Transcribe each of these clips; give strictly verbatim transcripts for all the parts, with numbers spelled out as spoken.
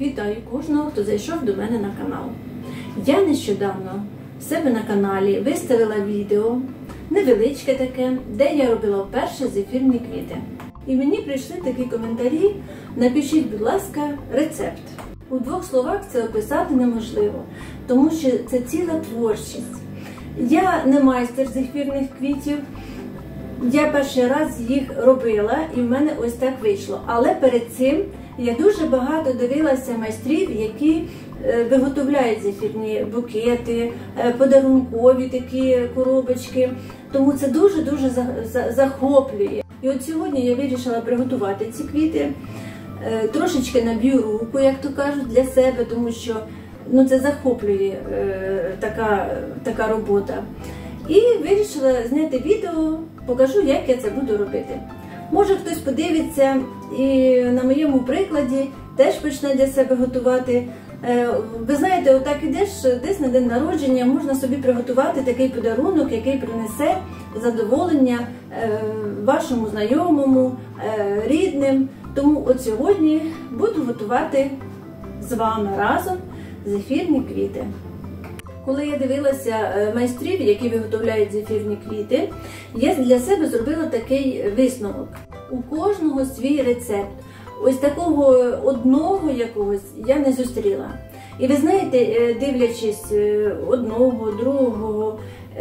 Вітаю кожного, хто зайшов до мене на канал. Я нещодавно в себе на каналі виставила відео, невеличке таке, де я робила вперше зефірні квіти. І мені прийшли такі коментарі: напишіть, будь ласка, рецепт. У двох словах це описати неможливо, тому що це ціла творчість. Я не майстер зефірних квітів, я перший раз їх робила і в мене ось так вийшло. Але перед цим я дуже багато дивилася майстрів, які виготовляють зефірні букети, подарункові такі коробочки. Тому це дуже-дуже захоплює. І от сьогодні я вирішила приготувати ці квіти. Трошечки наб'ю руку, як то кажуть, для себе, тому що ну, це захоплює е, така, така робота. І вирішила зняти відео, покажу, як я це буду робити. Може хтось подивиться і на моєму прикладі теж почне для себе готувати. Е, ви знаєте, отак ідеш десь на день народження, можна собі приготувати такий подарунок, який принесе задоволення е, вашому знайомому, е, рідним. Тому от сьогодні буду готувати з вами разом зефірні квіти. Коли я дивилася майстрів, які виготовляють зефірні квіти, я для себе зробила такий висновок. У кожного свій рецепт. Ось такого одного якогось я не зустріла. І ви знаєте, дивлячись одного, другого,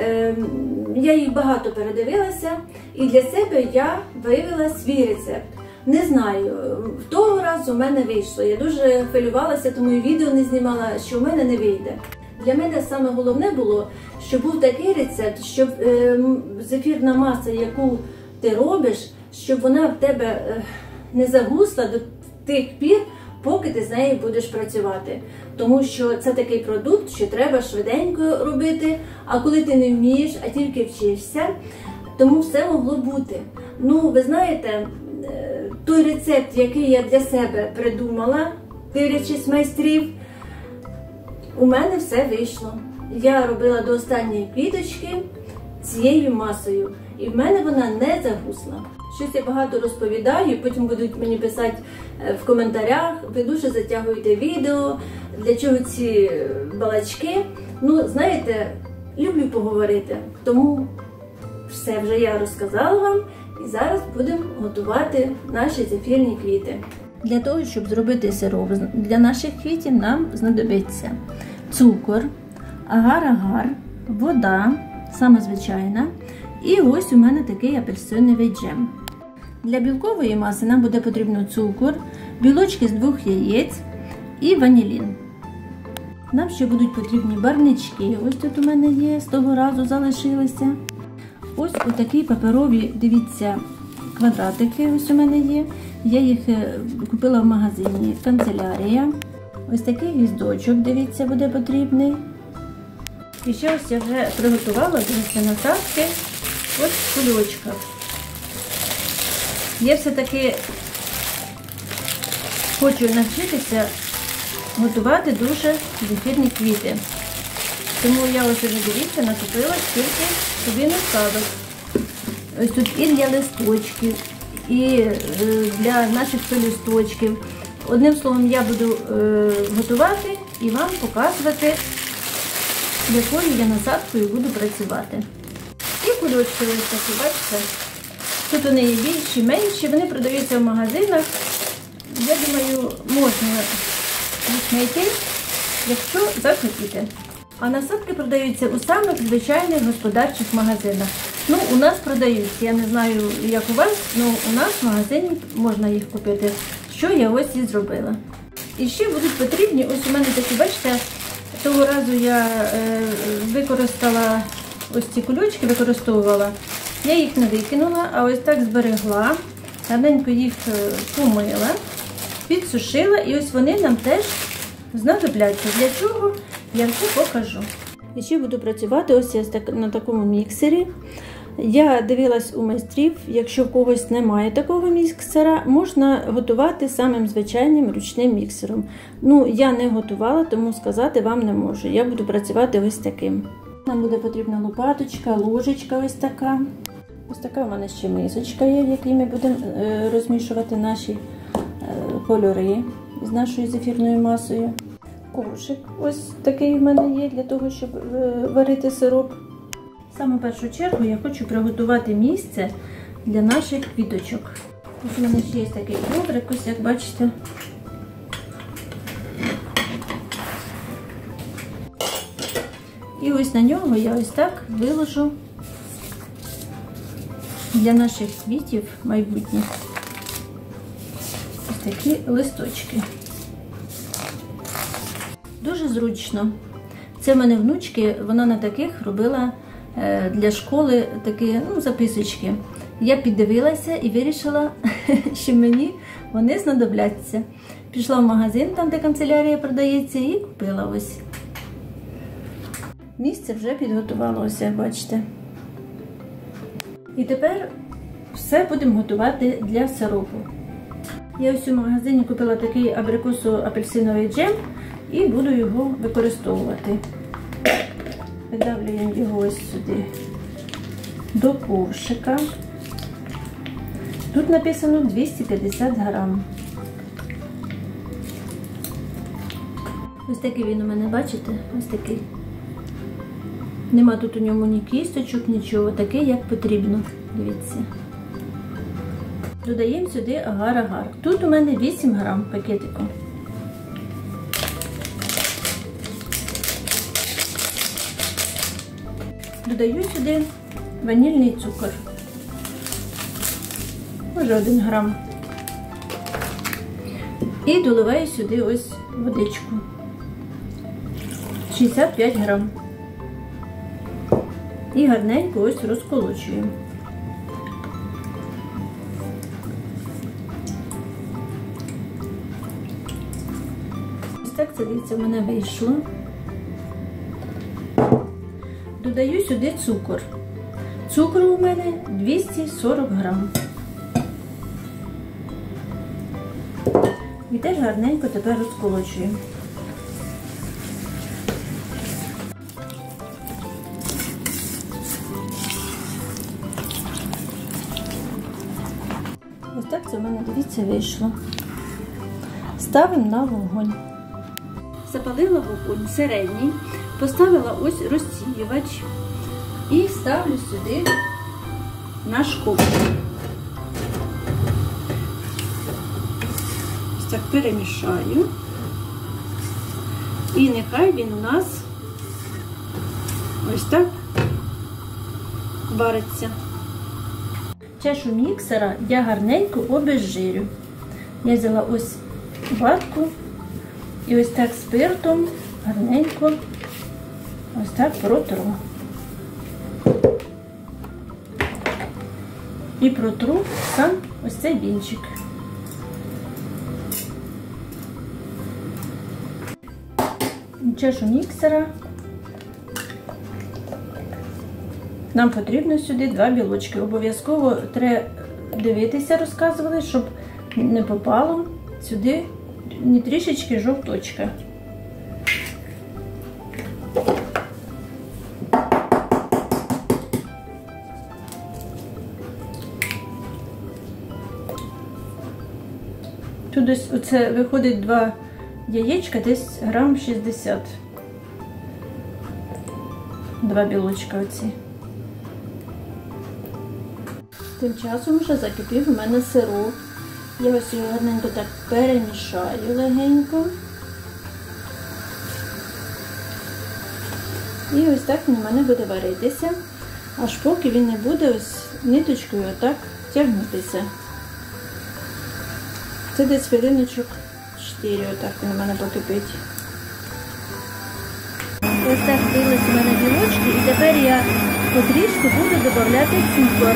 я їх багато передивилася, і для себе я виявила свій рецепт. Не знаю, в того разу у мене вийшло. Я дуже хвилювалася, тому і відео не знімала, що в мене не вийде. Для мене саме головне було, щоб був такий рецепт, щоб е, зефірна маса, яку ти робиш, щоб вона в тебе е, не загусла до тих пір, поки ти з нею будеш працювати. Тому що це такий продукт, що треба швиденько робити, а коли ти не вмієш, а тільки вчишся, тому все могло бути. Ну, ви знаєте, той рецепт, який я для себе придумала, дивлячись майстрів, у мене все вийшло. Я робила до останньої квіточки цією масою, і в мене вона не загусла. Щось я багато розповідаю, потім будуть мені писати в коментарях: ви дуже затягуєте відео, для чого ці балачки. Ну, знаєте, люблю поговорити, тому все вже я розказала вам. І зараз будемо готувати наші зефірні квіти. Для того, щоб зробити сироп для наших квітів, нам знадобиться цукор, агар-агар, вода, саме звичайна, і ось у мене такий апельсиновий джем. Для білкової маси нам буде потрібно цукор, білочки з двох яєць і ванілін. Нам ще будуть потрібні барвнички. Ось тут у мене є, з того разу залишилися. Ось отакі паперові, дивіться, квадратики ось у мене є. Я їх купила в магазині «Канцелярія». Ось такий гвіздочок, дивіться, буде потрібний. І ще ось я вже приготувала, дивіться, насадки ось в кульочках. Я все-таки хочу навчитися готувати дуже зефірні квіти. Тому я ось вже, дивіться, накупила стільки собі насадок. Ось тут і для листочків, і для наших пелюсточків. Одним словом, я буду е, готувати і вам показувати, якою я насадкою буду працювати. І кульочки, ось такі, бачите, тут вони є більші, менші, вони продаються в магазинах. Я думаю, можна їх знайти, якщо захотіти. А насадки продаються у самих звичайних господарчих магазинах. Ну, у нас продаються, я не знаю, як у вас, але у нас в магазині можна їх купити, що я ось і зробила. І ще будуть потрібні, ось у мене такі, бачите, того разу я е, використала ось ці кульочки, використовувала. Я їх не викинула, а ось так зберегла, гарненько їх помила, підсушила, і ось вони нам теж знадобляться. Для чого? Я все покажу. І ще буду працювати ось я на такому міксері. Я дивилась у майстрів, якщо в когось немає такого міксера, можна готувати самим звичайним ручним міксером. Ну, я не готувала, тому сказати вам не можу. Я буду працювати ось таким. Нам буде потрібна лопаточка, ложечка ось така. Ось така у мене ще мисочка є, в якій ми будемо розмішувати наші кольори. з нашою зефірною масою. Ковшик ось такий в мене є для того, щоб варити сироп. Саме в першу чергу я хочу приготувати місце для наших квіточок. Ось у мене ще є такий коврик, ось як бачите. І ось на нього я ось так виложу для наших квітів майбутніх ось такі листочки. Дуже зручно. Це в мене внучки, вона на таких робила для школи такі, ну, записочки. Я піддивилася і вирішила, що мені вони знадобляться. Пішла в магазин, там де канцелярія продається, і купила ось. Місце вже підготувалося, бачите. І тепер все будемо готувати для сиропу. Я ось у магазині купила такий абрикосо-апельсиновий джем і буду його використовувати. Видавлюємо його ось сюди до ковшика. Тут написано двісті п'ятдесят грам. Ось такий він у мене, бачите? Ось такий. Нема тут у ньому ні кісточок, нічого. Такий, як потрібно. Дивіться. Додаємо сюди агар-агар. Тут у мене вісім грам пакетику. Додаю сюди ванільний цукор. Може один грам. І доливаю сюди ось водичку. шістдесят п'ять грам. І гарненько ось розколочуємо. Ось так це, дивіться, в мене вийшло. Додаю сюди цукор. Цукру у мене двісті сорок грам. І теж гарненько тепер розколочуємо. Ось так це в мене, дивіться, вийшло. Ставимо на вогонь. Запалила вогонь середній, поставила ось розсіювач і ставлю сюди наш ковшик. Ось так перемішаю. І нехай він у нас ось так вариться. Чашу міксера я гарненько обезжирю. Я взяла ось ватку і ось так спиртом гарненько ось так протру. І протру сам ось цей вінчик. Чашу міксера. Нам потрібно сюди два білочки. Обов'язково треба дивитися, розказували, щоб не попало сюди ні трішечки жовточка. Тут десь оце виходить два яєчка, десь грам шістдесят. Два білочка оці. Тим часом вже закипів у мене сироп. Я ось його гарненько так перемішаю легенько. І ось так він у мене буде варитися, аж поки він не буде ось ниточкою отак тягнутися. Це десь хвилиночок чотири, отак він у мене покипить. Ось так з'явились у мене білочки, і тепер я потрішку буду додавати цукор.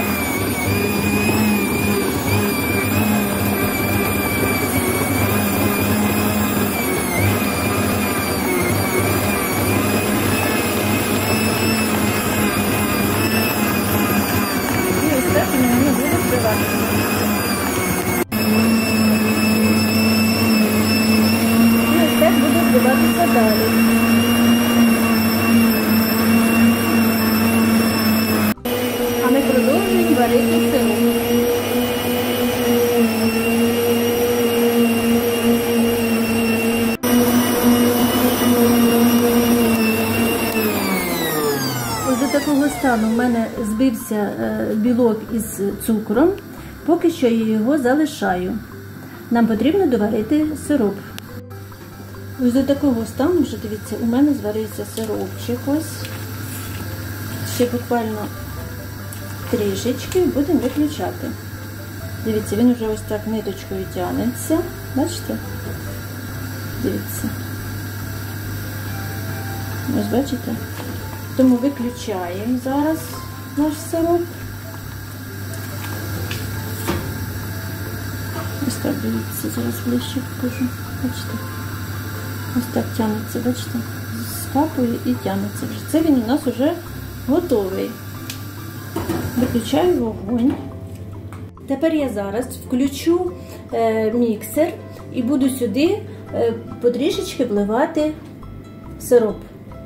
І ось так він у мене буде вбиватися. І ось так буде вбиватися далі. А ми продовжуємо варити сироп. стану в мене збився білок із цукром, поки що я його залишаю. Нам потрібно доварити сироп. Ось до такого стану, вже дивіться, у мене зварився сиропчик ось. Ще буквально трішечки і будемо виключати. Дивіться, він вже ось так ниточкою тягнеться. Бачите? Дивіться. Ось бачите? Тому виключаємо зараз наш сироп. Ось так, дивіться, зараз ближче покажу. Бачите? Ось так тягнеться, бачите? Скапує і тягнеться. Це він у нас вже готовий. Виключаю вогонь. Тепер я зараз включу е, міксер і буду сюди е, потрішечки вливати сироп.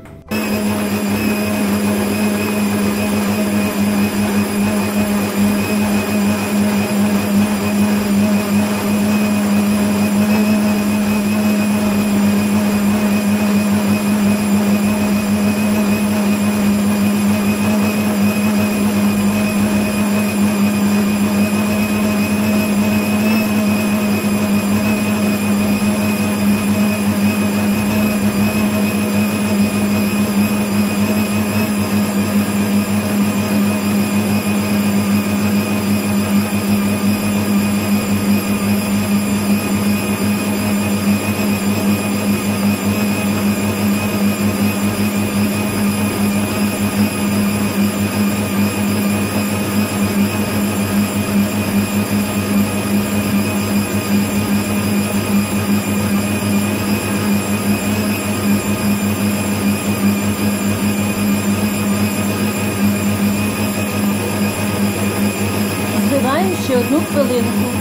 Збиваємо ще одну хвилинку.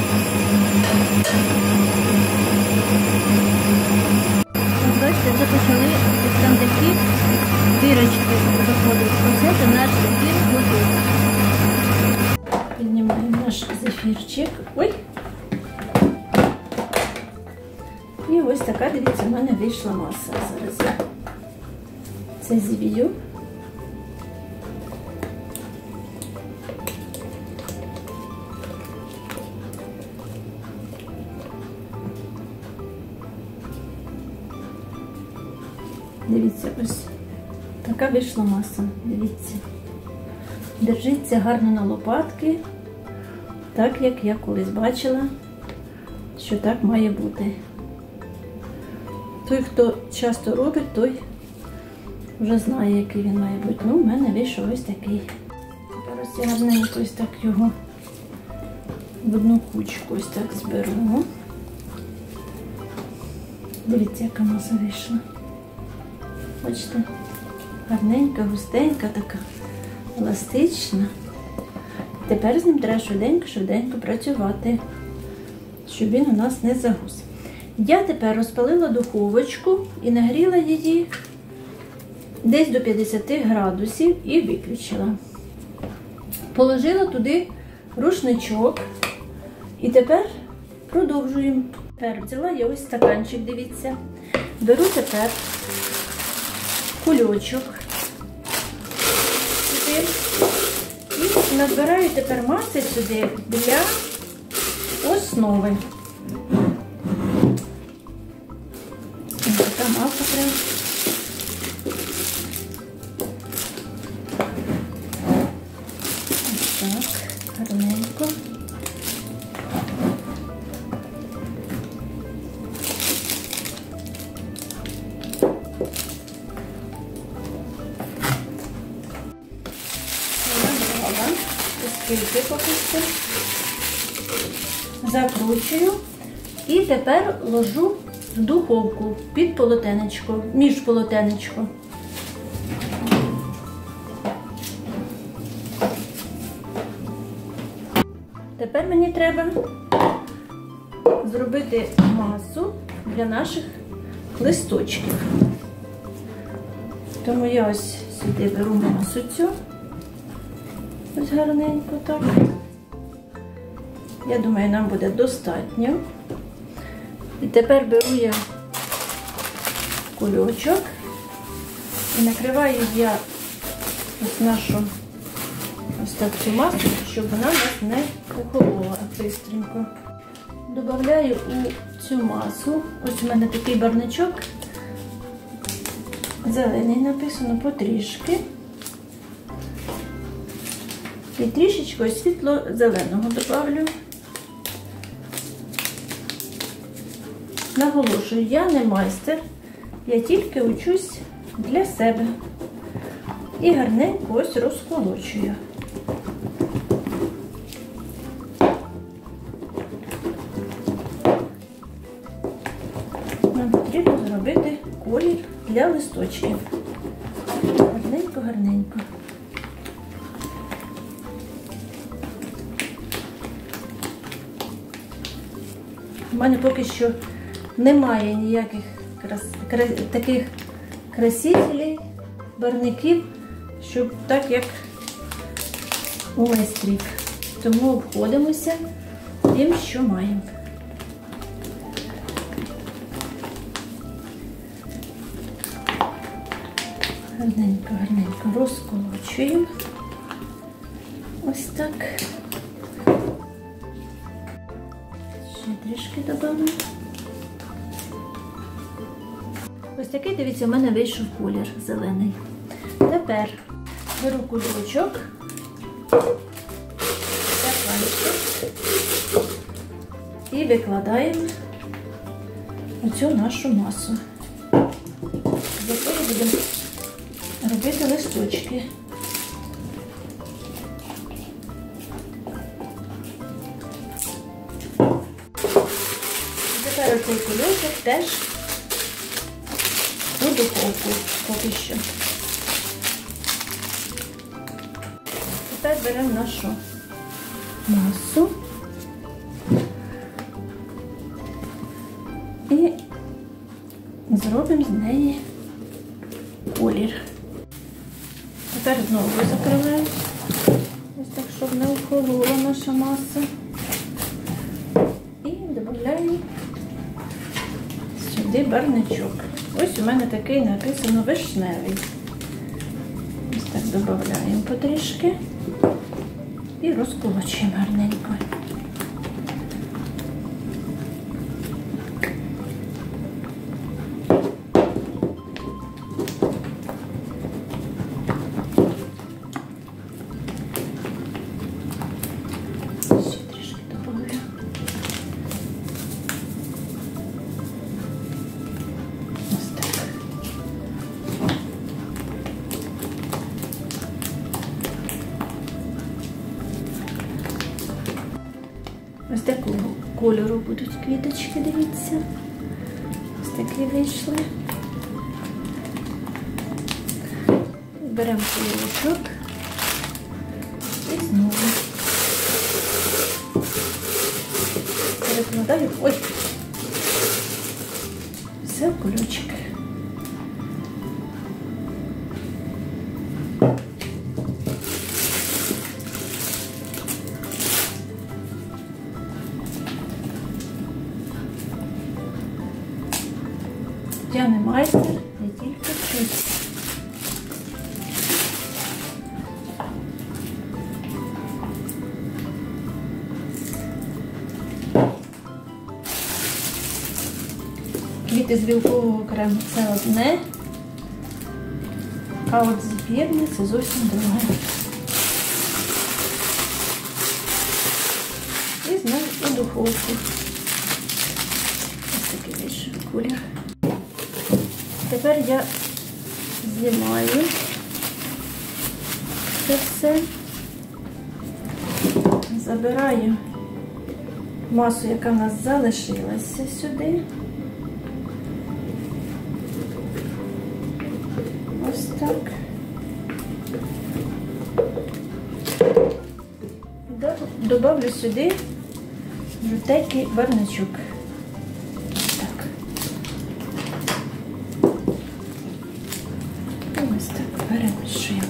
Бачите, вже почали там такі дірочки виходять. Оце це наш зефір готовий. Піднімаємо наш зефірчик. Ой! І ось така, дивіться, в мене вийшла маса. Зараз я це зіб'ю. Дивіться, ось така вийшла маса, дивіться. Держиться гарно на лопатки, так як я колись бачила, що так має бути. Той, хто часто робить, той вже знає, який він має бути. Ну, в мене вийшов ось такий. Тепер ось я гарненько ось так його в одну кучку ось так зберу. Дивіться, яка маса вийшла. Бачите, гарненька, густенька, така еластична. Тепер з ним треба швиденько-швиденько працювати, щоб він у нас не загус. Я тепер розпалила духовочку і нагріла її десь до п'ятдесяти градусів і виключила. Положила туди рушничок і тепер продовжуємо. Тепер взяла я ось стаканчик, дивіться. Беру тепер кульочок сюди і набираю тепер маси сюди для основи. Ось така маса прям. Ось так, гарненько. Скільки попустимо. Закручую і тепер ложу в духовку під полотенечко, між полотенечко. Тепер мені треба зробити масу для наших листочків. Тому я ось сюди беру масу цю. Ось гарненько так. Я думаю, нам буде достатньо. І тепер беру я кульочок і накриваю я ось нашу ось так цю масу, щоб вона у нас не охолола бистренько. Добавляю у цю масу, ось у мене такий барничок, зелений написано, потрішки. І трішечки ось світло-зеленого добавлю. Наголошую, я не майстер, я тільки учусь для себе. І гарненько ось розколочую. Нам потрібно зробити колір для листочків. Гарненько-гарненько. У мене поки що немає ніяких крас... крас... таких красителів, барвників, щоб так, як у майстрів. Тому обходимося тим, що маємо. Гарненько, гарненько розколочуємо. Ось так. Ще трішки додамо. Ось такий, дивіться, у мене вийшов колір зелений. Тепер беру кульочок, і викладаємо оцю нашу масу. З якої будемо робити листочки. Тепер оцей кульочок теж у духовку поки що. Тепер беремо нашу масу і зробимо з неї колір. Тепер знову закриваємо, ось так, щоб не охолола наша маса. І додаємо сюди барвничок. Ось у мене такий написано вишневий. Ось так додаємо потрішки і розколочуємо гарненько. Ще трішки добавлю. Ось так. Ось такого кольору будуть квіточки, дивіться. Ось такі вийшли. Беремо кульочок і знову перекладаю, ой, все в кульочок. Я не майстер, я тільки вчусь. Квіти з білкового крему – це одне, а от збірне – це зовсім друге. І знову у духовку. Ось такий вийшов колір. Тепер я знімаю це все, забираю масу, яка в нас залишилася, сюди. Ось так. Добавлю сюди жовтенький барвничок. Так. І ось так перемішуємо.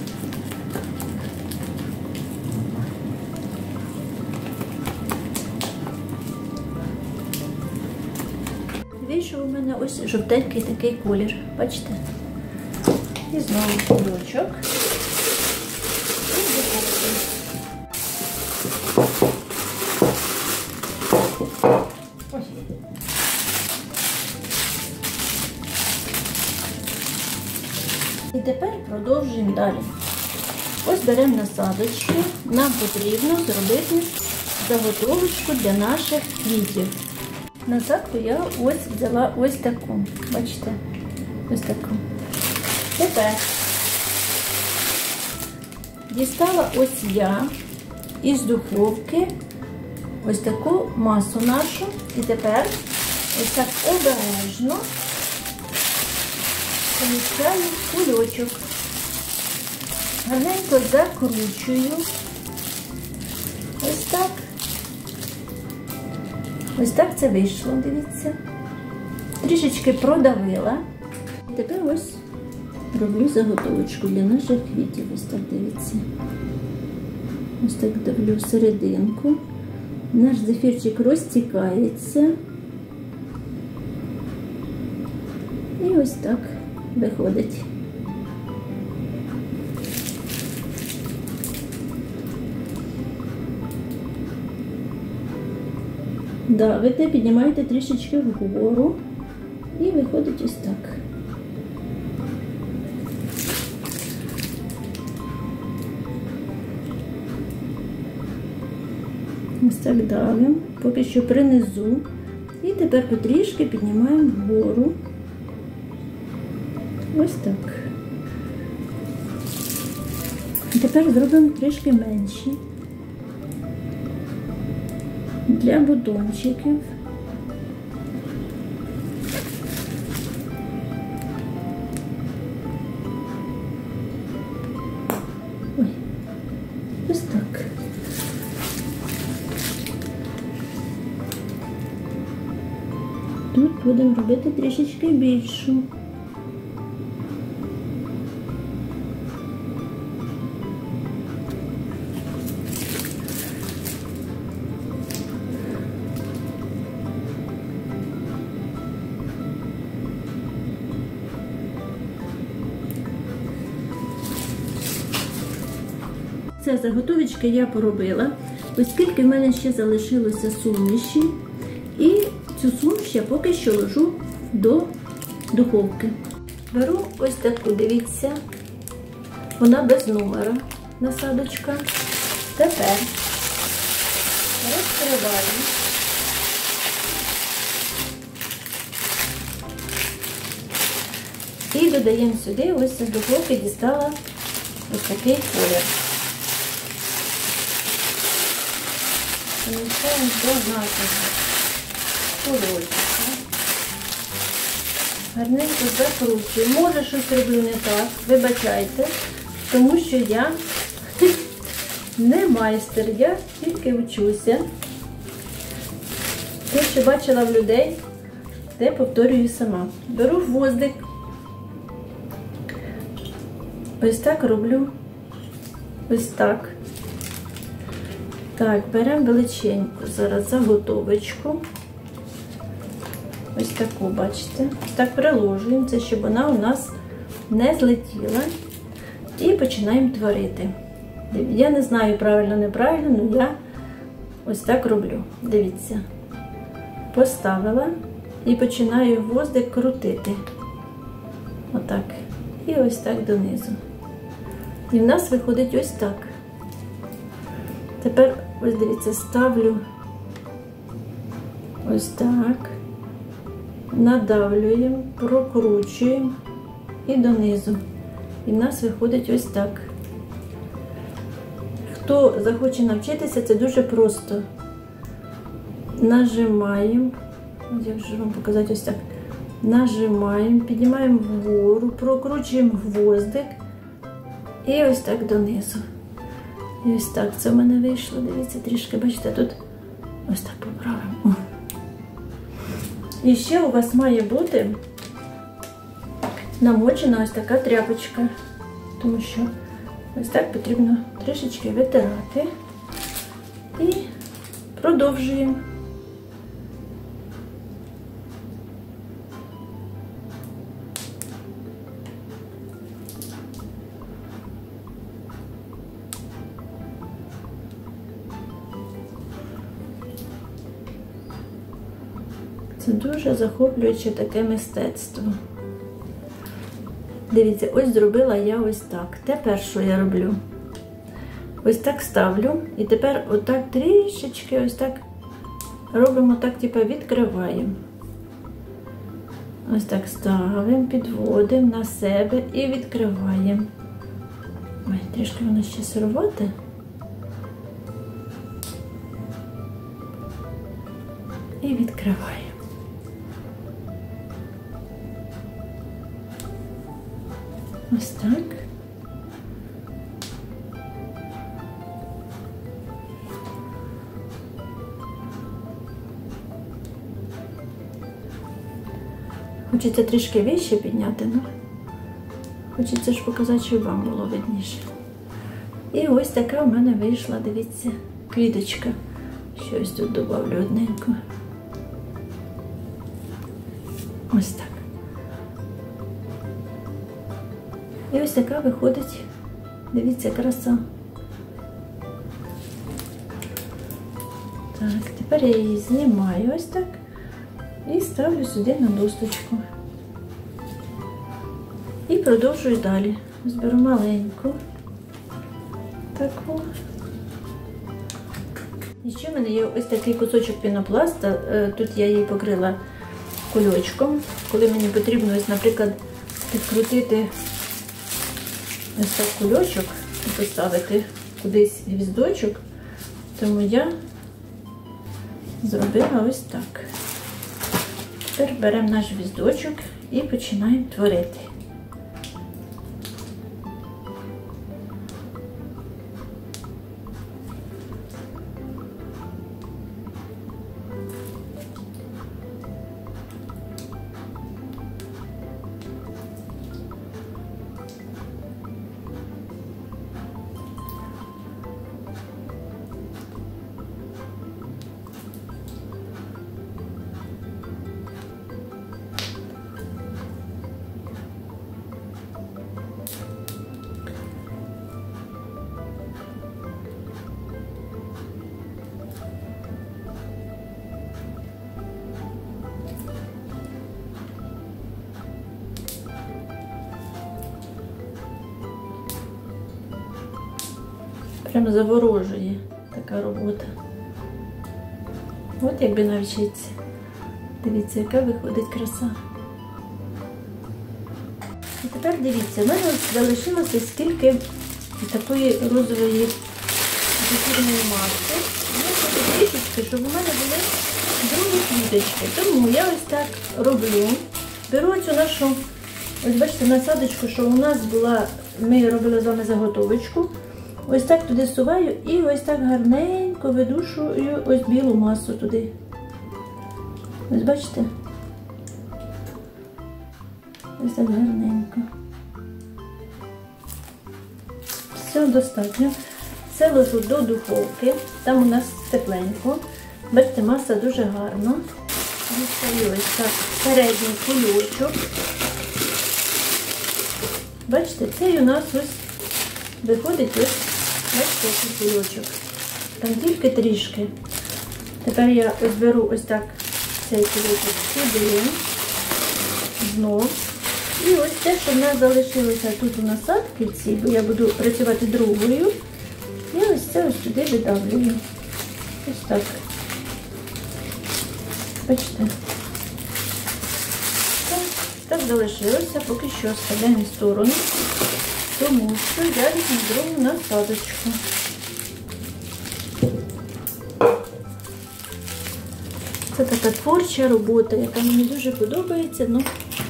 Вийшов у мене ось жовтенький такий колір, бачите? І знову кульочок. І тепер продовжуємо далі. Ось беремо насадочки. Нам потрібно зробити заготовочку для наших квітів. Насадку я ось взяла ось таку. Бачите? Ось таку. Тепер дістала ось я із духовки ось таку масу нашу. І тепер ось так обережно поміщаю в кульочок. Гарненько закручую. Ось так. Ось так це вийшло, дивіться. Трішечки продавила. І тепер ось роблю заготовочку для наших квітів. Ось так, дивіться. Ось так давлю в серединку. Наш зефірчик розтікається. І ось так виходить. Давите, піднімаєте трішечки вгору і виходить ось так. Ось так давимо, поки що принизу. І тепер потрішки піднімаємо вгору. Ось так. І тепер зробимо трішки менші. Для бутончиків. Ой, ось так. Тут будемо робити трішечки більшу. Це заготовочки я поробила, оскільки в мене ще залишилося суміші, і цю суміш я поки що ложу до духовки. Беру ось таку, дивіться, вона без номера, насадочка. Тепер розкриваю. І додаємо сюди, ось з духовки дістала ось такий колір. Поміщаємо до нашого кульочка. Гарненько закручую. Може, щось роблю не так, вибачайте, тому що я не майстер, я тільки вчуся. Те, що бачила в людей, те повторюю сама. Беру гвоздик. Ось так роблю. Ось так. Так, беремо величеньку зараз заготовочку. Ось таку, бачите. Так приложуємо, це щоб вона у нас не злетіла. І починаємо творити. Я не знаю, правильно, неправильно, але я ось так роблю. Дивіться. Поставила і починаю гвоздик крутити. Отак. І ось так донизу. І в нас виходить ось так. Тепер, ось дивіться, ставлю ось так, надавлюємо, прокручуємо і донизу. І в нас виходить ось так. Хто захоче навчитися, це дуже просто. Нажимаємо, я вже вам показати ось так. Нажимаємо, піднімаємо вгору, прокручуємо гвоздик і ось так донизу. І ось так це в мене вийшло, дивіться, трішки, бачите, тут ось так поправимо. І ще у вас має бути намочена ось така тряпочка, тому що ось так потрібно трішечки витирати. І продовжуємо. Це дуже захоплююче таке мистецтво. Дивіться, ось зробила я ось так. Тепер що я роблю? Ось так ставлю. І тепер отак трішечки, ось так робимо, так, типу, відкриваємо. Ось так ставимо, підводимо на себе і відкриваємо. Ой, трішки воно ще сировате. І відкриваємо. Ось так. Хочеться трішки вище підняти, але хочеться ж показати, щоб вам було видніше. І ось така у мене вийшла, дивіться, квіточка. Щось тут добавлю одненько. Ось так. І ось така виходить, дивіться, краса. Так, тепер я її знімаю ось так і ставлю сюди на досточку. І продовжую далі. Зберу маленьку таку. І ще в мене є ось такий кусочок пінопласта. Тут я її покрила кульочком. Коли мені потрібно, ось, наприклад, підкрутити ось так кульочок і поставити кудись гвіздочок, тому я зробила ось так. Тепер беремо наш гвіздочок і починаємо творити. Прямо заворожує така робота. От якби навчитися. Дивіться, яка виходить краса. І тепер дивіться, в мене залишилося скільки такої розової зефірної маси. Я хочу трішечки, щоб у мене були другі квіточки. Тому я ось так роблю. Беру цю нашу, ось бачите, насадочку, що у нас була, ми робили з вами заготовочку. Ось так туди суваю і ось так гарненько видушую ось білу масу туди. Ось бачите? Ось так гарненько. Все достатньо. Це ложу до духовки. Там у нас тепленько. Бачите, маса дуже гарна. Дістаю ось так середній кульочок. Бачите, цей у нас ось виходить ось. Бачите, який кульочок. Там тільки трішки. Тепер я ось беру ось так цей кульочок сюди, знов. І ось те, що в нас залишилося тут у насадки ці, бо я буду працювати другою. Я ось це ось сюди видавлюю. Ось так. Бачите? Так, так залишилося, поки що ставляємо в сторону. Тому що я візьму другу насадочку. Це така творча робота, яка мені дуже подобається, але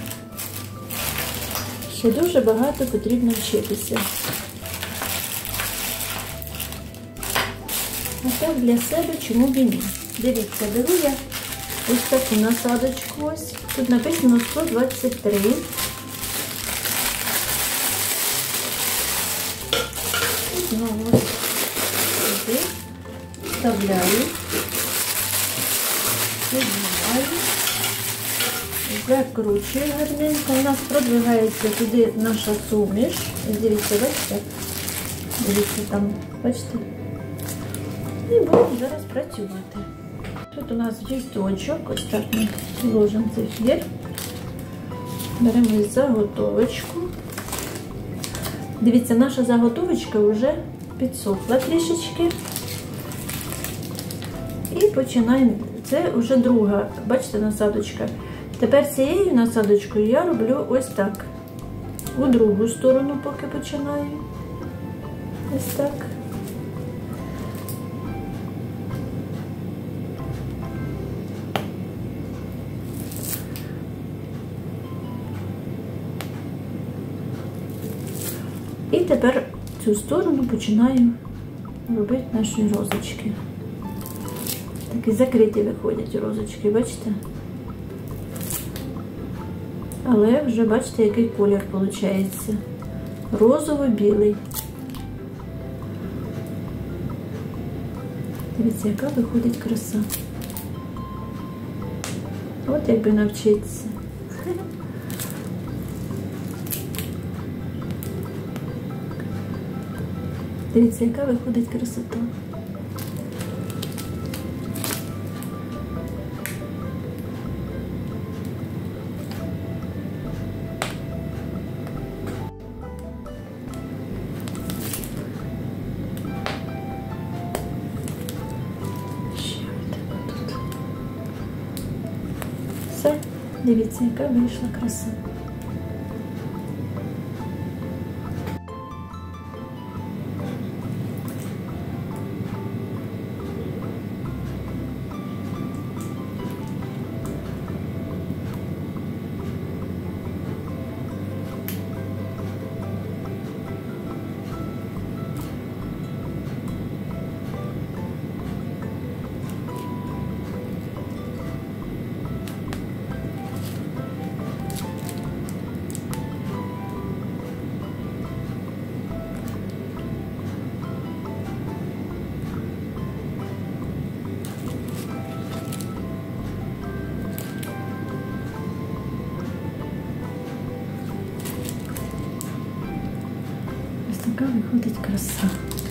ще дуже багато потрібно вчитися. А так для себе чому б і ні. Дивіться, беру я ось таку насадочку ось. Тут написано сто двадцять три. Знову сюди вставляю, піднімаю, закручую гарненько. У нас продвигається туди наша суміш. Дивіться, бачите? Дивіться там, бачите? І будемо зараз працювати. Тут у нас гвіздочок, ось так ми ложимо зефір. Беремо заготовочку. Дивіться, наша заготовочка вже підсохла трішечки. І починаємо. Це вже друга, бачите, насадочка. Тепер цією насадочкою я роблю ось так. У другу сторону поки починаю. Ось так. І тепер цю сторону починаю робити наші розочки. Такі закриті виходять розочки, бачите? Але вже бачите, який колір виходить. Розово-білий. Дивіться, яка виходить краса. От якби навчитися. Дивіться, яка виходить красота. Все, дивіться, яка вийшла краса. Така виходить краса.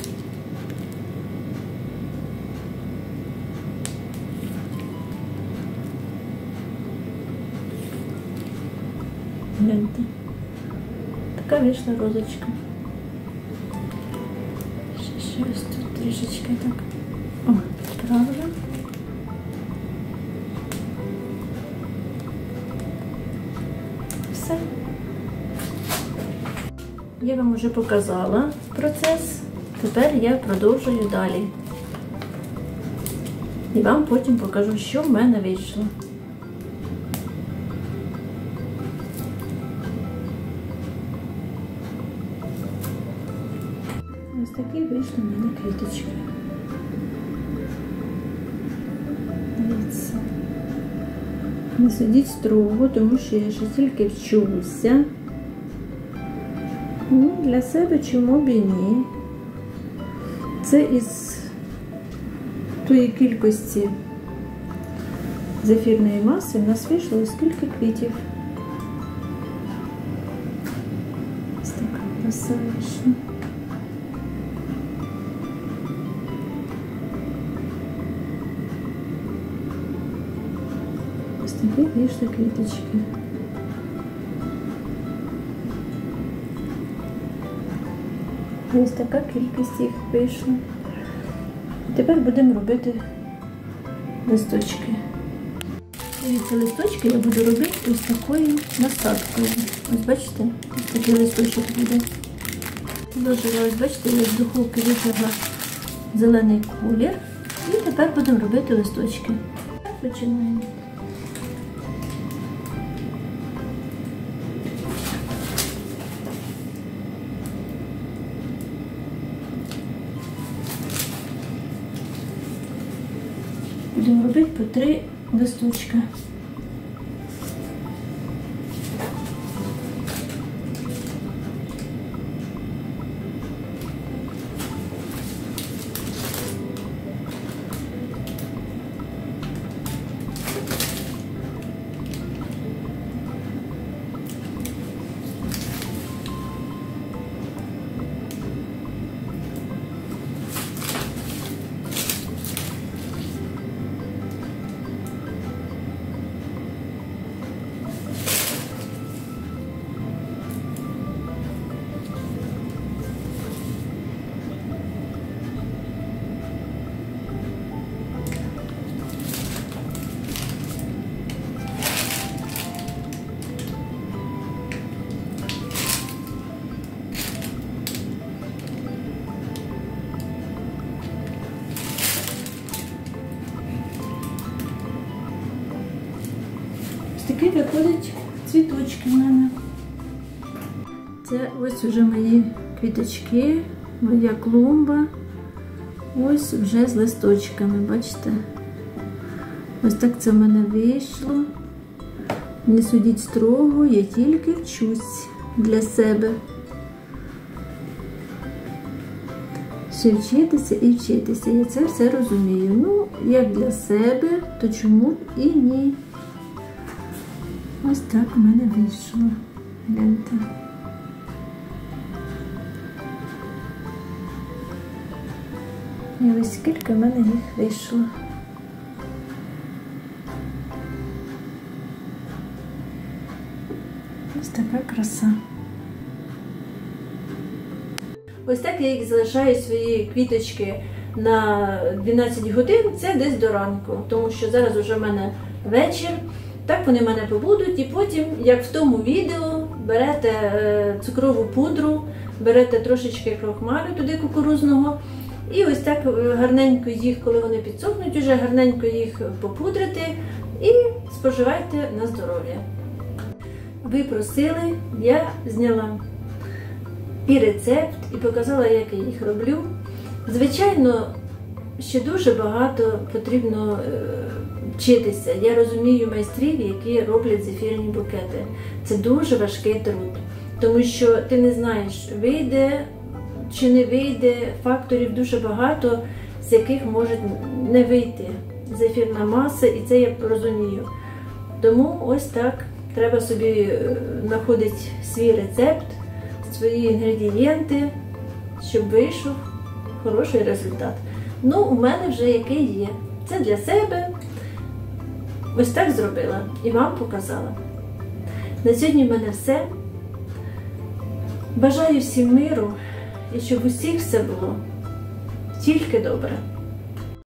Гляньте. Така вийшла розочка. Ще щось тут трішечки так. О, правда. Все. Я вам вже показала процес, тепер я продовжую далі. І вам потім покажу, що в мене вийшло. Ось такі вийшли в мене квіточки. Дивіться. Не сидіть строго, тому що я ще тільки вчуся. Ну, для себе чому б і ні. Це із тої кількості зефірної маси в нас вийшло ось скільки квітів. Ось така краса вийшла. Ось такі вийшли квіточки. Ось така кількість їх вийшла. Тепер будемо робити листочки. Дивіться, листочки я буду робити ось такою насадкою. Ось бачите, ось такий листочок буде. Вложила, ось бачите, я з духовки витягла зелений колір. І тепер будемо робити листочки. Починаємо. Будемо робити по три листочка. виходять цвіточки в мене. Це ось вже мої квіточки, моя клумба. Ось вже з листочками, бачите? Ось так це в мене вийшло. Не судіть строго, я тільки вчусь для себе. Ще вчитися і вчитися. Я це все розумію. Ну, як для себе, то чому і ні. Ось так у мене вийшло. Гляньте. І ось скільки в мене їх вийшло. Ось така краса. Ось так я їх залишаю, свої квіточки, на дванадцять годин, це десь до ранку, тому що зараз вже в мене вечір, так вони в мене побудуть, і потім, як в тому відео, берете цукрову пудру, берете трошечки крохмалю туди кукурузного, і ось так гарненько їх, коли вони підсохнуть, вже гарненько їх попудрити і споживайте на здоров'я. Ви просили, я зняла і рецепт, і показала, як я їх роблю. Звичайно, ще дуже багато потрібно е, вчитися. Я розумію майстрів, які роблять зефірні букети. Це дуже важкий труд, тому що ти не знаєш, вийде чи не вийде, факторів дуже багато, з яких може не вийти зефірна маса, і це я розумію. Тому ось так, треба собі знаходити свій рецепт, свої інгредієнти, щоб вийшов хороший результат. Ну, у мене вже який є. Це для себе. Ось так зробила і вам показала. На сьогодні в мене все. Бажаю всім миру і щоб усіх все було тільки добре.